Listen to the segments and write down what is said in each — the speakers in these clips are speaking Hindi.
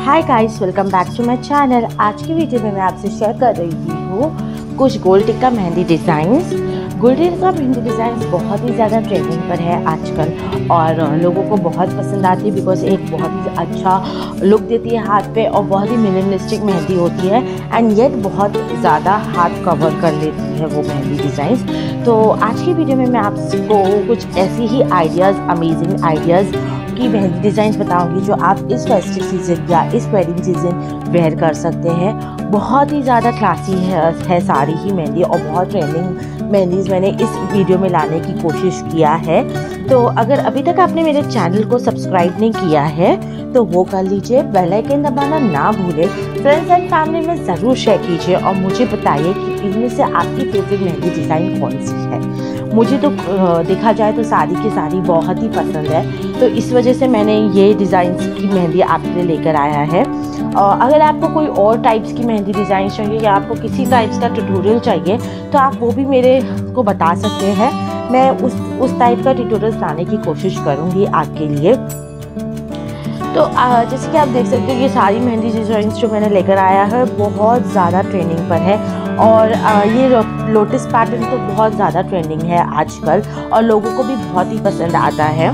Hi guys, welcome back to my channel. आज की वीडियो में मैं आपसे शेयर कर रही हूँ कुछ gold tikka mehndi designs. Gold tikka mehndi designs बहुत ही ज़्यादा ट्रेंडिंग पर है आजकल और लोगों को बहुत पसंद आती है बिकॉज एक बहुत ही अच्छा लुक देती है हाथ पे और बहुत ही मिनिमलिस्टिक मेहंदी होती है एंड येट बहुत ज़्यादा हाथ कवर कर लेती है वो मेहंदी डिज़ाइंस। तो आज की वीडियो में मैं आपको कुछ ऐसी ही आइडियाज़, अमेजिंग आइडियाज़ की मेहंदी डिज़ाइंस बताऊंगी जो आप इस फेस्टिव सीज़न या इस वेडिंग सीज़न वेयर कर सकते हैं। बहुत ही ज़्यादा क्लासी है सारी ही मेहंदी और बहुत ट्रेंडिंग मेहंदीज़ मैंने इस वीडियो में लाने की कोशिश किया है। तो अगर अभी तक आपने मेरे चैनल को सब्सक्राइब नहीं किया है तो वो कर लीजिए, बेल आइकन दबाना ना भूलें, फ्रेंड्स एंड फैमिली में ज़रूर शेयर कीजिए और मुझे बताइए कि इनमें से आपकी फेवरेट मेहंदी डिज़ाइन कौन सी है। मुझे तो देखा जाए तो सारी की सारी बहुत ही पसंद है, तो इस वजह से मैंने ये डिज़ाइंस की मेहंदी आपके लिए लेकर आया है। अगर आपको कोई और टाइप्स की मेहंदी डिज़ाइन चाहिए या आपको किसी टाइप्स का ट्यूटोरियल चाहिए तो आप वो भी मेरे को बता सकते हैं। मैं उस टाइप का ट्यूटोरियल लाने की कोशिश करूँगी आपके लिए। तो जैसे कि आप देख सकते हो ये सारी मेहंदी डिज़ाइंस जो मैंने लेकर आया है बहुत ज़्यादा ट्रेंडिंग पर है और ये लोटस पैटर्न तो बहुत ज़्यादा ट्रेंडिंग है आजकल और लोगों को भी बहुत ही पसंद आता है।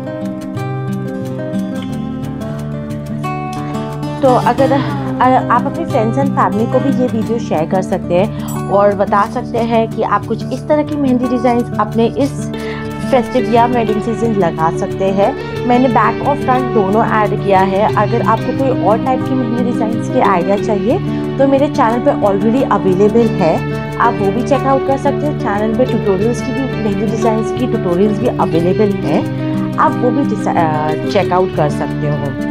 तो अगर आप अपने फ्रेंड्स एंड फैमिली को भी ये वीडियो शेयर कर सकते हैं और बता सकते हैं कि आप कुछ इस तरह की मेहंदी डिज़ाइंस अपने इस फेस्टिव या वेडिंग सीजन लगा सकते हैं। मैंने बैक और फ्रंट दोनों ऐड किया है। अगर आपको कोई और टाइप की मेहंदी डिज़ाइंस के आइडिया चाहिए तो मेरे चैनल पे ऑलरेडी अवेलेबल है, आप वो भी चेकआउट कर सकते हैं। चैनल पे ट्यूटोरियल्स की भी, मेहंदी डिज़ाइंस की ट्यूटोरियल्स भी अवेलेबल हैं, आप वो भी चेकआउट कर सकते हो।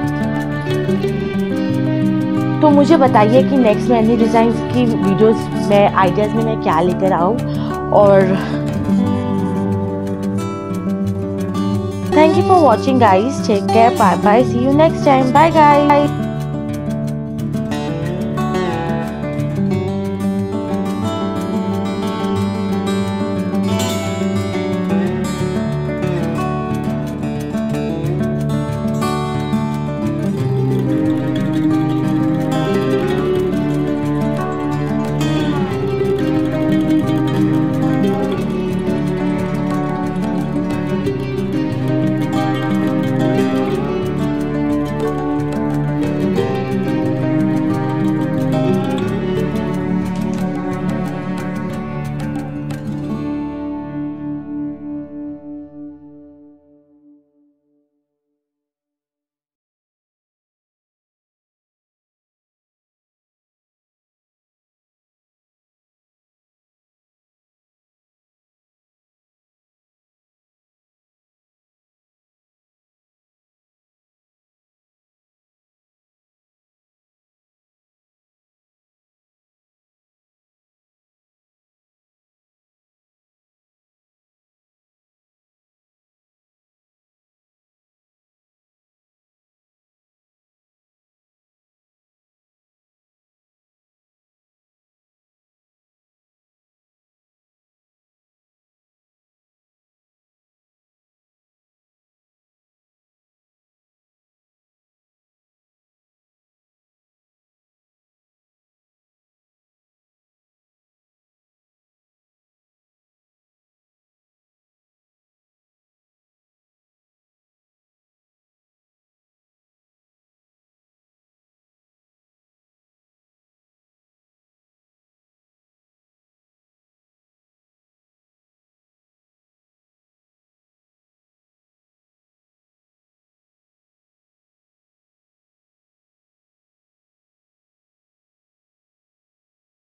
तो मुझे बताइए कि नेक्स्ट मेहंदी डिज़ाइंस की वीडियोस में आइडियाज़ में मैं क्या लेकर आऊँ। और thank you for watching guys, take care, bye bye, see you next time, bye guys.